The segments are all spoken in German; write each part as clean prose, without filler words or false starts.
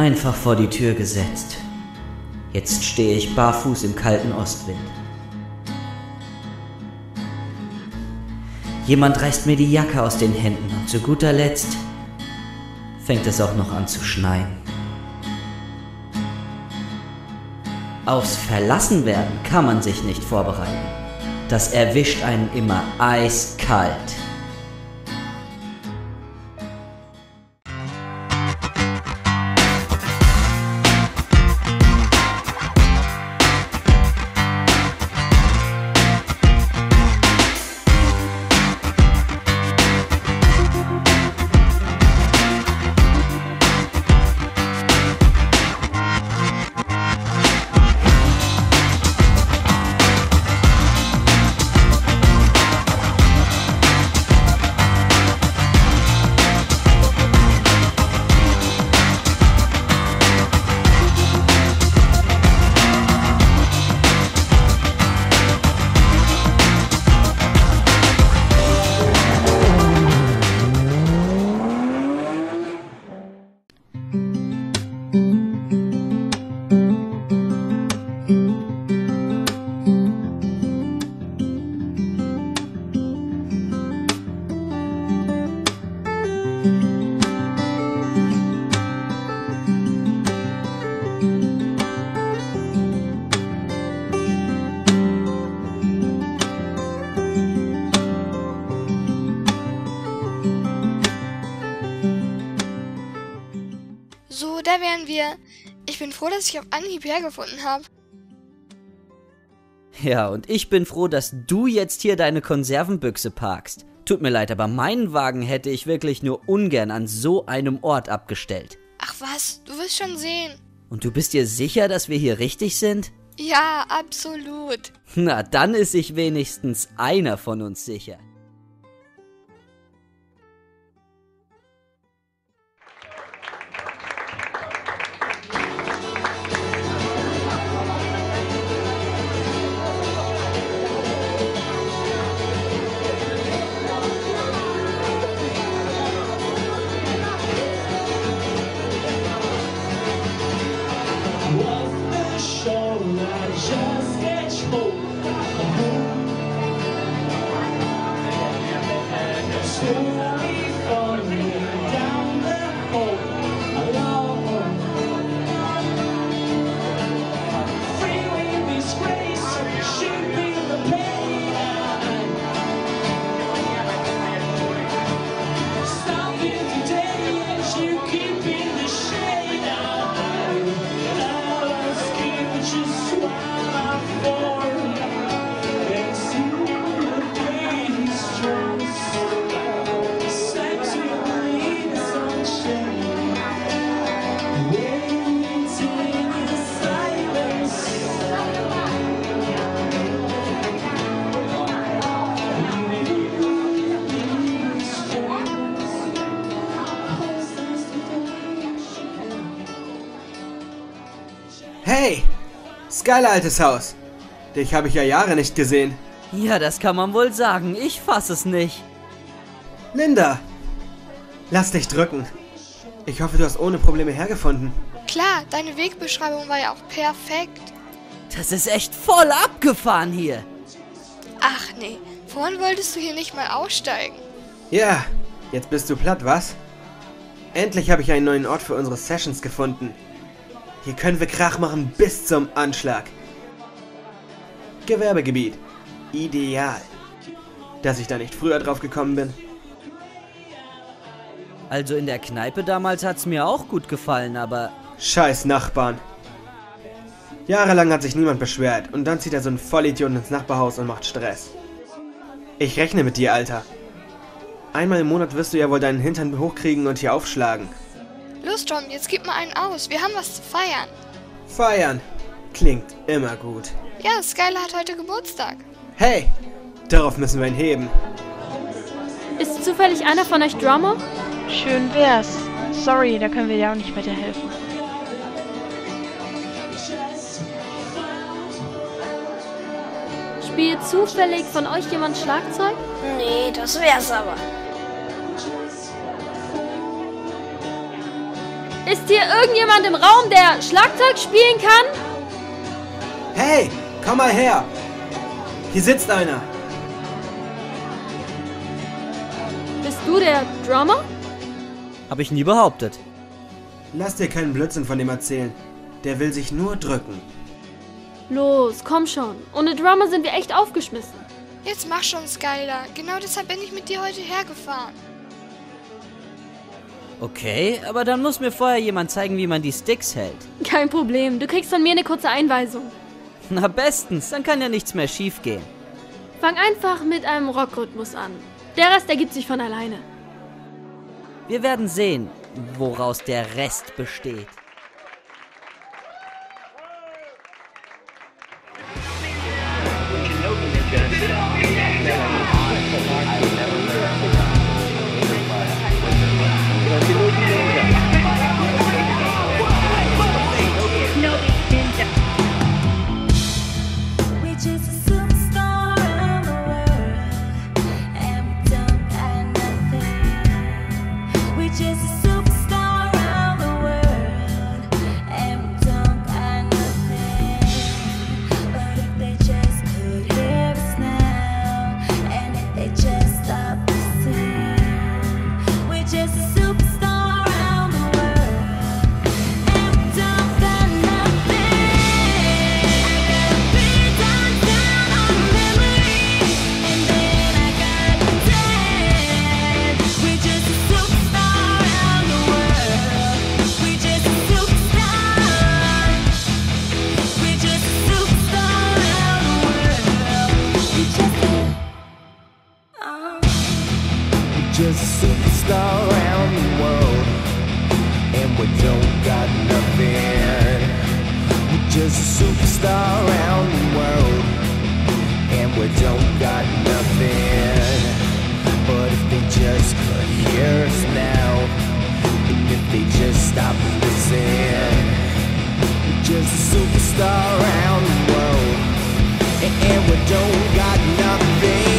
einfach vor die Tür gesetzt. Jetzt stehe ich barfuß im kalten Ostwind. Jemand reißt mir die Jacke aus den Händen und zu guter Letzt fängt es auch noch an zu schneien. Aufs Verlassenwerden kann man sich nicht vorbereiten. Das erwischt einen immer eiskalt. So, da wären wir. Ich bin froh, dass ich auf Anhieb hergefunden habe. Ja, und ich bin froh, dass du jetzt hier deine Konservenbüchse parkst. Tut mir leid, aber meinen Wagen hätte ich wirklich nur ungern an so einem Ort abgestellt. Ach was, du wirst schon sehen. Und du bist dir sicher, dass wir hier richtig sind? Ja, absolut. Na, dann ist sich wenigstens einer von uns sicher. Hey, ist geil, altes Haus. Dich habe ich ja Jahre nicht gesehen. Ja, das kann man wohl sagen. Ich fass es nicht. Linda, lass dich drücken. Ich hoffe, du hast ohne Probleme hergefunden. Klar, deine Wegbeschreibung war ja auch perfekt. Das ist echt voll abgefahren hier. Ach nee, vorhin wolltest du hier nicht mal aussteigen. Ja, jetzt bist du platt, was? Endlich habe ich einen neuen Ort für unsere Sessions gefunden. Hier können wir Krach machen bis zum Anschlag. Gewerbegebiet. Ideal. Dass ich da nicht früher drauf gekommen bin. Also in der Kneipe damals hat's mir auch gut gefallen, aber... Scheiß Nachbarn. Jahrelang hat sich niemand beschwert und dann zieht so ein Vollidiot ins Nachbarhaus und macht Stress. Ich rechne mit dir, Alter. Einmal im Monat wirst du ja wohl deinen Hintern hochkriegen und hier aufschlagen. Los, Tom, jetzt gib mal einen aus. Wir haben was zu feiern. Feiern. Klingt immer gut. Ja, Skylar hat heute Geburtstag. Hey, darauf müssen wir ihn heben. Ist zufällig einer von euch Drummer? Schön wär's. Sorry, da können wir ja auch nicht weiterhelfen. Spielt zufällig von euch jemand Schlagzeug? Nee, das wär's aber. Ist hier irgendjemand im Raum, der Schlagzeug spielen kann? Hey, komm mal her! Hier sitzt einer! Bist du der Drummer? Hab ich nie behauptet. Lass dir keinen Blödsinn von dem erzählen. Der will sich nur drücken. Los, komm schon. Ohne Drummer sind wir echt aufgeschmissen. Jetzt mach schon, Skylar. Genau deshalb bin ich mit dir heute hergefahren. Okay, aber dann muss mir vorher jemand zeigen, wie man die Sticks hält. Kein Problem, du kriegst von mir eine kurze Einweisung. Na bestens, dann kann ja nichts mehr schief gehen. Fang einfach mit einem Rockrhythmus an. Der Rest ergibt sich von alleine. Wir werden sehen, woraus der Rest besteht. Just a superstar around the world, and we don't got nothing. We're just a superstar around the world, and we don't got nothing. But if they just could hear us now, and if they just stop and listen, we're just a superstar around the world, and we don't got nothing.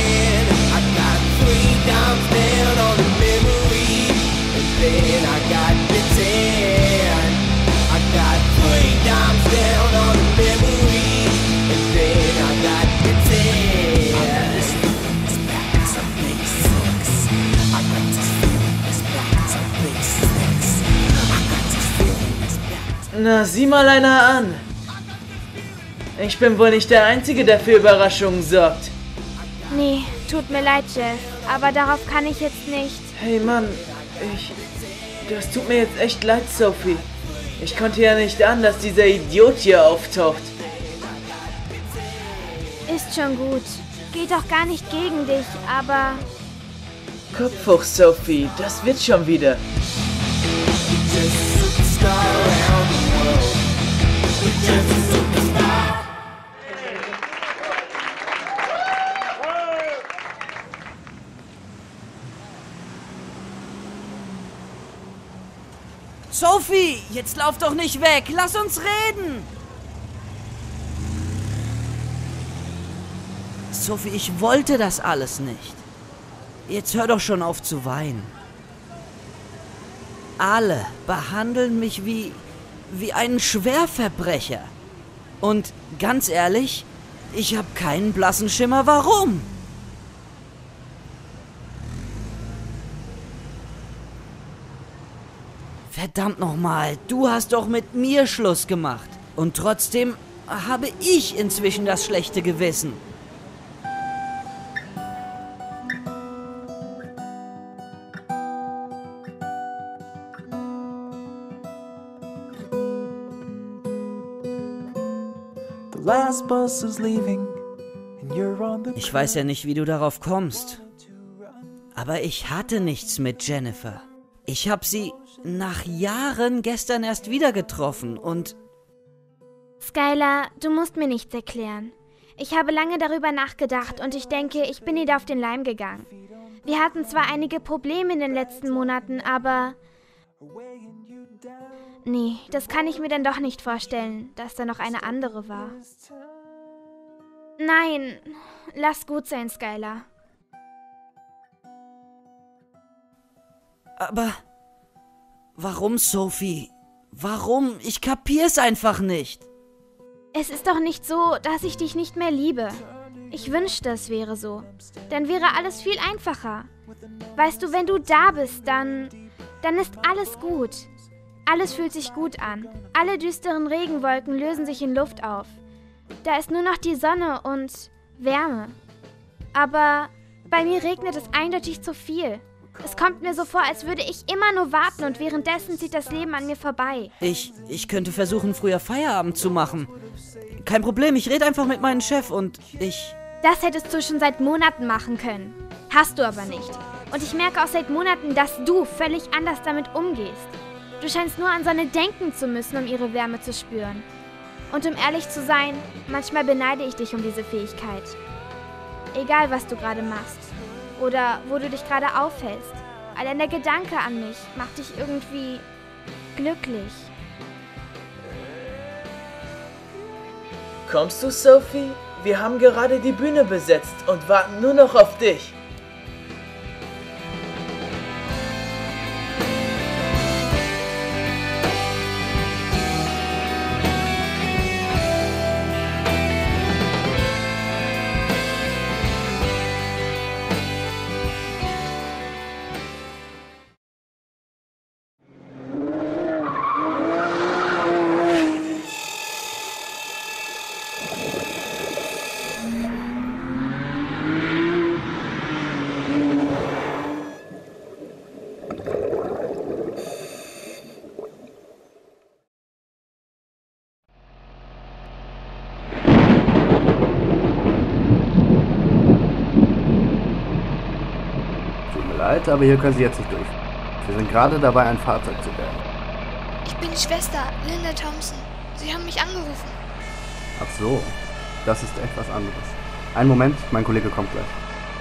Down on the memory, and then I got the 10. I got 3 dimes down on the memory, and then I got the 10. I got this feeling as back as a big 6. I got this feeling as back as a big 6. I got this feeling as back. Na, sieh mal einer an. Ich bin wohl nicht der Einzige, der für Überraschungen sorgt. Nee, tut mir leid, Jeff, aber darauf kann ich jetzt nicht. Hey Mann, das tut mir jetzt echt leid, Sophie. Ich konnte ja nicht ahnen, dass dieser Idiot hier auftaucht. Ist schon gut. Geht doch gar nicht gegen dich, aber... Kopf hoch, Sophie, das wird schon wieder. Sophie, jetzt lauf doch nicht weg. Lass uns reden. Sophie, ich wollte das alles nicht. Jetzt hör doch schon auf zu weinen. Alle behandeln mich wie einen Schwerverbrecher. Und ganz ehrlich, ich habe keinen blassen Schimmer, warum. Verdammt nochmal, du hast doch mit mir Schluss gemacht. Und trotzdem habe ich inzwischen das schlechte Gewissen. Ich weiß ja nicht, wie du darauf kommst. Aber ich hatte nichts mit Jennifer. Ich habe sie nach Jahren gestern erst wieder getroffen und... Skylar, du musst mir nichts erklären. Ich habe lange darüber nachgedacht und ich denke, ich bin ihr auf den Leim gegangen. Wir hatten zwar einige Probleme in den letzten Monaten, aber... Nee, das kann ich mir dann doch nicht vorstellen, dass da noch eine andere war. Nein, lass gut sein, Skylar. Aber Warum, Sophie? Warum? Ich kapier's einfach nicht. Es ist doch nicht so, dass ich dich nicht mehr liebe. Ich wünschte, es wäre so. Dann wäre alles viel einfacher. Weißt du, wenn du da bist, dann ist alles gut. Alles fühlt sich gut an. Alle düsteren Regenwolken lösen sich in Luft auf. Da ist nur noch die Sonne und Wärme. Aber bei mir regnet es eindeutig zu viel. Es kommt mir so vor, als würde ich immer nur warten und währenddessen zieht das Leben an mir vorbei. Ich könnte versuchen, früher Feierabend zu machen. Kein Problem, ich rede einfach mit meinem Chef und ich... Das hättest du schon seit Monaten machen können. Hast du aber nicht. Und ich merke auch seit Monaten, dass du völlig anders damit umgehst. Du scheinst nur an Sonne denken zu müssen, um ihre Wärme zu spüren. Und um ehrlich zu sein, manchmal beneide ich dich um diese Fähigkeit. Egal, was du gerade machst. Oder wo du dich gerade aufhältst. Allein der Gedanke an mich macht dich irgendwie glücklich. Kommst du, Sophie? Wir haben gerade die Bühne besetzt und warten nur noch auf dich. Leid, aber hier können Sie jetzt nicht durch. Wir sind gerade dabei, ein Fahrzeug zu bergen. Ich bin die Schwester, Linda Thompson. Sie haben mich angerufen. Ach so, das ist etwas anderes. Einen Moment, mein Kollege kommt gleich.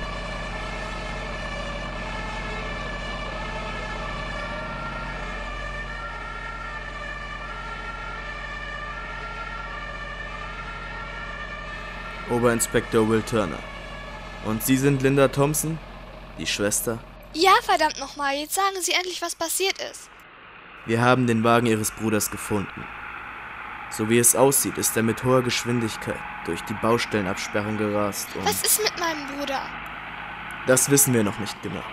Oberinspektor Will Turner. Und Sie sind Linda Thompson? Die Schwester? Ja, verdammt nochmal, jetzt sagen Sie endlich, was passiert ist. Wir haben den Wagen Ihres Bruders gefunden. So wie es aussieht, ist er mit hoher Geschwindigkeit durch die Baustellenabsperrung gerast und... Was ist mit meinem Bruder? Das wissen wir noch nicht genau.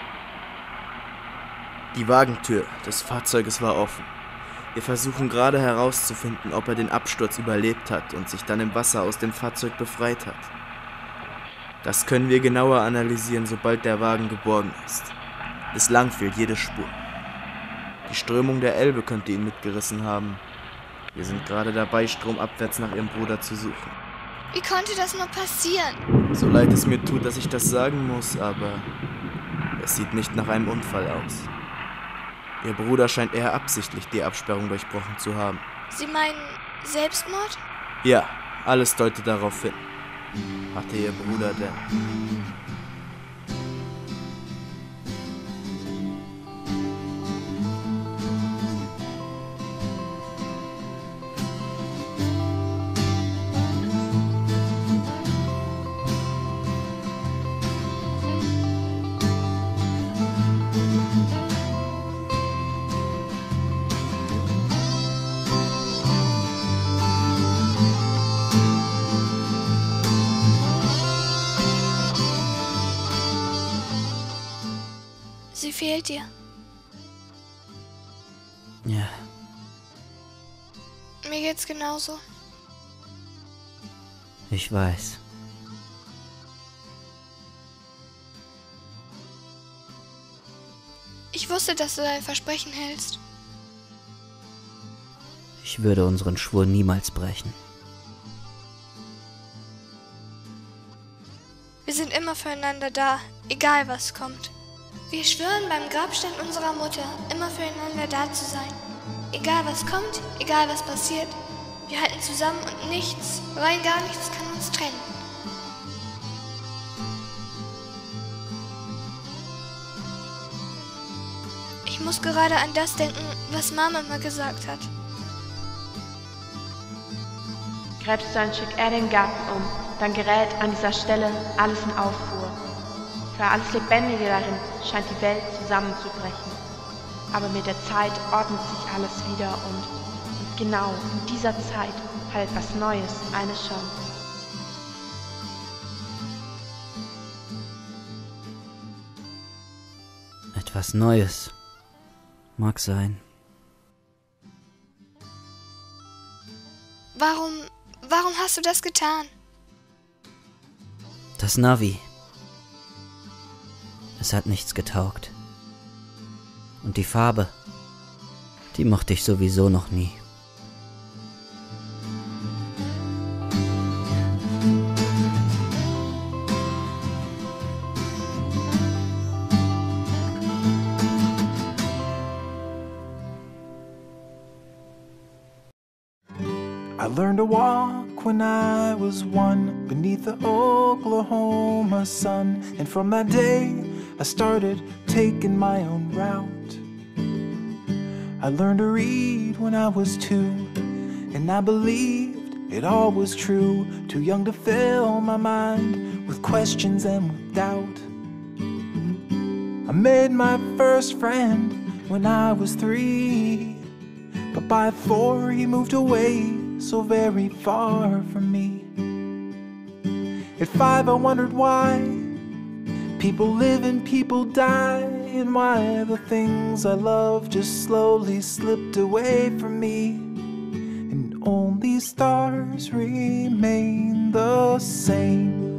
Die Wagentür des Fahrzeuges war offen. Wir versuchen gerade herauszufinden, ob er den Absturz überlebt hat und sich dann im Wasser aus dem Fahrzeug befreit hat. Das können wir genauer analysieren, sobald der Wagen geborgen ist. Bislang fehlt jede Spur. Die Strömung der Elbe könnte ihn mitgerissen haben. Wir sind gerade dabei, stromabwärts nach Ihrem Bruder zu suchen. Wie konnte das nur passieren? So leid es mir tut, dass ich das sagen muss, aber es sieht nicht nach einem Unfall aus. Ihr Bruder scheint eher absichtlich die Absperrung durchbrochen zu haben. Sie meinen Selbstmord? Ja, alles deutet darauf hin. Hatte Ihr Bruder denn... Sie fehlt dir. Ja. Mir geht's genauso. Ich weiß. Ich wusste, dass du dein Versprechen hältst. Ich würde unseren Schwur niemals brechen. Wir sind immer füreinander da, egal was kommt. Wir schwören beim Grabstein unserer Mutter, immer füreinander da zu sein. Egal was kommt, egal was passiert. Wir halten zusammen und nichts, rein gar nichts kann uns trennen. Ich muss gerade an das denken, was Mama mal gesagt hat. Grabstein schickt er den Garten um, dann gerät an dieser Stelle alles in Aufruhr. Für alles Lebendige darin scheint die Welt zusammenzubrechen. Aber mit der Zeit ordnet sich alles wieder und genau in dieser Zeit hat etwas Neues eine Chance. Etwas Neues. Mag sein. Warum hast du das getan? Das Navi. Es hat nichts getaugt. Und die Farbe, die mochte ich sowieso noch nie. I learned to walk when I was 1 beneath the Oklahoma sun. And from that day, I started taking my own route. I learned to read when I was 2, and I believed it all was true. Too young to fill my mind with questions and with doubt. I made my first friend when I was 3, but by 4 he moved away so very far from me. At 5 I wondered why people live and people die, and why the things I love just slowly slipped away from me, and only stars remain the same.